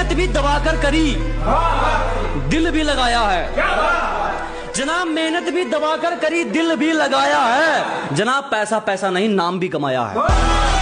मेहनत भी दबाकर करी, दिल भी लगाया है जनाब, मेहनत भी दबाकर करी, दिल भी लगाया है जनाब, पैसा पैसा नहीं नाम भी कमाया है।